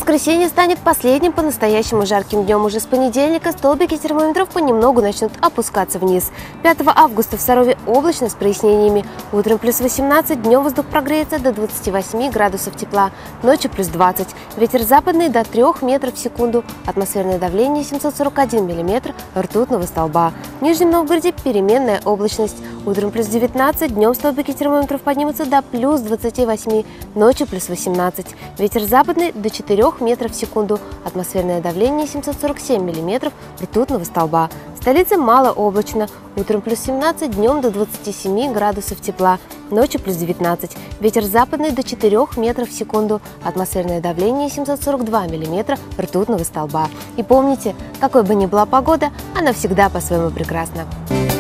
Воскресенье станет последним по-настоящему жарким днем. Уже с понедельника столбики термометров понемногу начнут опускаться вниз. 5 августа в Сарове облачно с прояснениями. Утром плюс 18, днем воздух прогреется до 28 градусов тепла, ночью плюс 20. Ветер западный до 3 метров в секунду. Атмосферное давление 741 миллиметр ртутного столба. В Нижнем Новгороде переменная облачность. Утром плюс 19, днем столбики термометров поднимутся до плюс 28, ночью плюс 18. Ветер западный до 4 метров в секунду. Атмосферное давление 747 миллиметров ртутного столба. В столице малооблачно. Утром плюс 17, днем до 27 градусов тепла, ночью плюс 19. Ветер западный до 4 метров в секунду. Атмосферное давление 742 миллиметра ртутного столба. И помните, какой бы ни была погода, она всегда по-своему прекрасна.